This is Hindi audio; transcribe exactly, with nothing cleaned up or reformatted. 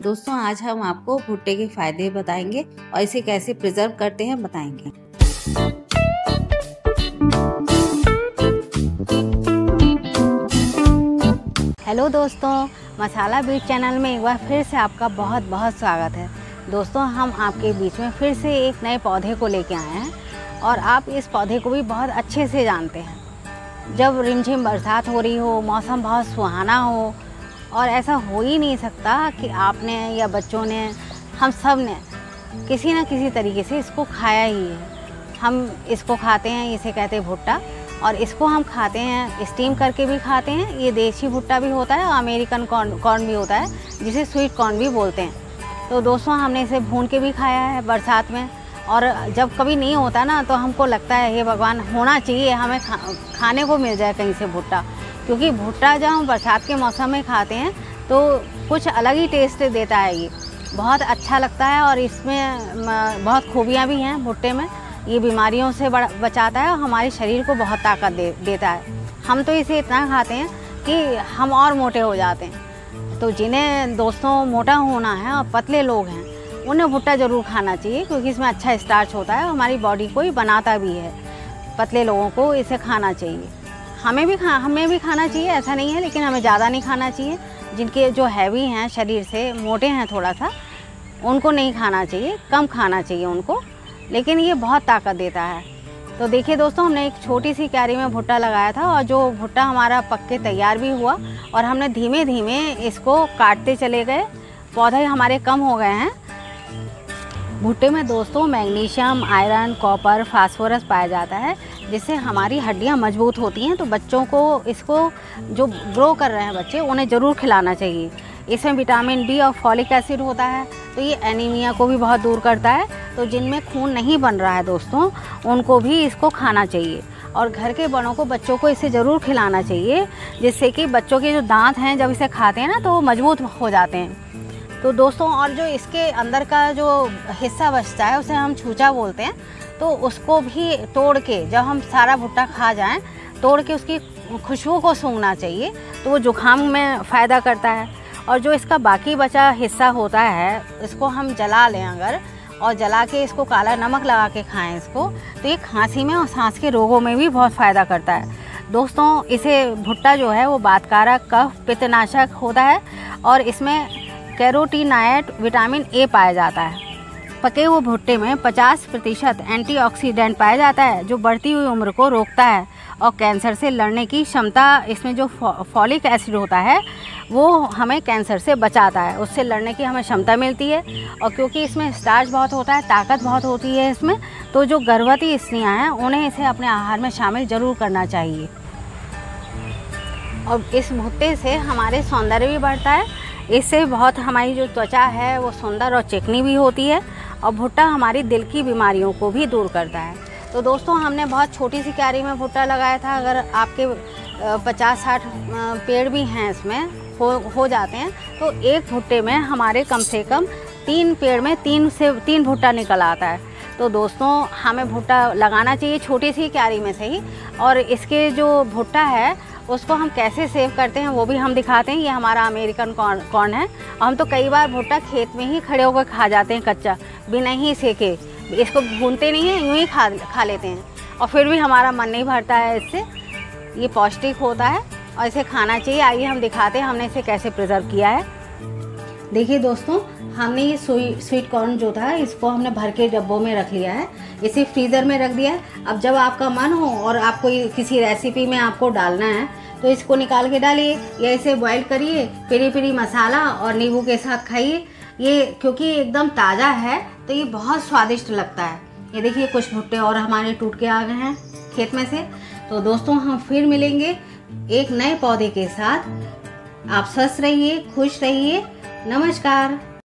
दोस्तों आज हम आपको भुट्टे के फायदे बताएंगे और इसे कैसे प्रिजर्व करते हैं बताएंगे। हेलो दोस्तों, मसाला बीट चैनल में एक बार फिर से आपका बहुत बहुत स्वागत है। दोस्तों हम आपके बीच में फिर से एक नए पौधे को लेके आए हैं और आप इस पौधे को भी बहुत अच्छे से जानते हैं। जब रिमझिम बरसात हो रही हो, मौसम बहुत सुहाना हो और ऐसा हो ही नहीं सकता कि आपने या बच्चों ने, हम सब ने किसी न किसी तरीके से इसको खाया ही है। हम इसको खाते हैं, इसे कहते हैं भुट्टा, और इसको हम खाते हैं स्टीम करके भी खाते हैं। ये देसी भुट्टा भी होता है और अमेरिकन कॉर्न कॉर्न भी होता है, जिसे स्वीट कॉर्न भी बोलते हैं। तो दोस्तों हमने इसे भून के भी खाया है बरसात में, और जब कभी नहीं होता ना तो हमको लगता है हे भगवान, होना चाहिए हमें खा, खाने को मिल जाए कहीं से भुट्टा, क्योंकि भुट्टा जब हम बरसात के मौसम में खाते हैं तो कुछ अलग ही टेस्ट देता है। ये बहुत अच्छा लगता है और इसमें बहुत खूबियाँ भी हैं भुट्टे में। ये बीमारियों से बचाता है और हमारे शरीर को बहुत ताकत दे, देता है। हम तो इसे इतना खाते हैं कि हम और मोटे हो जाते हैं। तो जिन्हें दोस्तों मोटा होना है और पतले लोग हैं, उन्हें भुट्टा ज़रूर खाना चाहिए, क्योंकि इसमें अच्छा स्टार्च होता है और हमारी बॉडी को ही बनाता भी है। पतले लोगों को इसे खाना चाहिए। हमें भी खा हमें भी खाना चाहिए, ऐसा नहीं है, लेकिन हमें ज़्यादा नहीं खाना चाहिए। जिनके जो हैवी हैं, शरीर से मोटे हैं थोड़ा सा, उनको नहीं खाना चाहिए, कम खाना चाहिए उनको, लेकिन ये बहुत ताकत देता है। तो देखिए दोस्तों, हमने एक छोटी सी क्यारी में भुट्टा लगाया था और जो भुट्टा हमारा पक के तैयार भी हुआ और हमने धीमे धीमे इसको काटते चले गए। पौधे हमारे कम हो गए हैं। भुट्टे में दोस्तों मैग्नीशियम, आयरन, कॉपर, फास्फोरस पाया जाता है, जिससे हमारी हड्डियां मजबूत होती हैं। तो बच्चों को इसको, जो ग्रो कर रहे हैं बच्चे, उन्हें ज़रूर खिलाना चाहिए। इसमें विटामिन बी और फॉलिक एसिड होता है, तो ये एनीमिया को भी बहुत दूर करता है। तो जिनमें खून नहीं बन रहा है दोस्तों, उनको भी इसको खाना चाहिए। और घर के बड़ों को, बच्चों को इसे ज़रूर खिलाना चाहिए, जिससे कि बच्चों के जो दांत हैं जब इसे खाते हैं ना तो वो मजबूत हो जाते हैं। तो दोस्तों और जो इसके अंदर का जो हिस्सा बचता है उसे हम छूचा बोलते हैं, तो उसको भी तोड़ के, जब हम सारा भुट्टा खा जाएं, तोड़ के उसकी खुशबू को सूंघना चाहिए, तो वो जुकाम में फ़ायदा करता है। और जो इसका बाकी बचा हिस्सा होता है, इसको हम जला लें अगर, और जला के इसको काला नमक लगा के खाएं इसको, तो ये खांसी में और सांस के रोगों में भी बहुत फ़ायदा करता है। दोस्तों इसे भुट्टा जो है वो वातकारक, कफ, पित्तनाशक होता है और इसमें कैरोटीनॉयड, विटामिन ए पाया जाता है। पके हुए भुट्टे में पचास प्रतिशत एंटीऑक्सीडेंट पाया जाता है, जो बढ़ती हुई उम्र को रोकता है और कैंसर से लड़ने की क्षमता। इसमें जो फॉलिक एसिड होता है वो हमें कैंसर से बचाता है, उससे लड़ने की हमें क्षमता मिलती है। और क्योंकि इसमें स्टार्च बहुत होता है, ताकत बहुत होती है इसमें, तो जो गर्भवती स्त्रियाँ हैं उन्हें इसे अपने आहार में शामिल ज़रूर करना चाहिए। और इस भुट्टे से हमारे सौंदर्य भी बढ़ता है। इससे बहुत हमारी जो त्वचा है वो सुंदर और चिकनी भी होती है। और भुट्टा हमारी दिल की बीमारियों को भी दूर करता है। तो दोस्तों हमने बहुत छोटी सी क्यारी में भुट्टा लगाया था। अगर आपके पचास साठ पेड़ भी हैं, इसमें हो हो जाते हैं, तो एक भुट्टे में हमारे कम से कम तीन पेड़ में तीन से तीन भुट्टा निकल आता है। तो दोस्तों हमें भुट्टा लगाना चाहिए छोटी सी क्यारी में से ही। और इसके जो भुट्टा है उसको हम कैसे सेव करते हैं वो भी हम दिखाते हैं। ये हमारा अमेरिकन कॉर्न कॉर्न है, और हम तो कई बार भुट्टा खेत में ही खड़े होकर खा जाते हैं कच्चा, बिना ही सेके। इसको भूनते नहीं हैं, यूँ ही खा खा लेते हैं, और फिर भी हमारा मन नहीं भरता है इससे। ये पौष्टिक होता है और इसे खाना चाहिए। आइए हम दिखाते हैं हमने इसे कैसे प्रिजर्व किया है। देखिए दोस्तों, हमने ये स्वीट स्वीट कॉर्न जो था, इसको हमने भर के डब्बों में रख लिया है, इसे फ्रीज़र में रख दिया है। अब जब आपका मन हो और आपको किसी रेसिपी में आपको डालना है तो इसको निकाल के डालिए, या इसे बॉईल करिए, पेरी पेरी मसाला और नींबू के साथ खाइए। ये क्योंकि एकदम ताज़ा है तो ये बहुत स्वादिष्ट लगता है। ये देखिए कुछ भुट्टे और हमारे टूट के आ गए हैं खेत में से। तो दोस्तों हम फिर मिलेंगे एक नए पौधे के साथ। आप स्वस्थ रहिए, खुश रहिए। नमस्कार।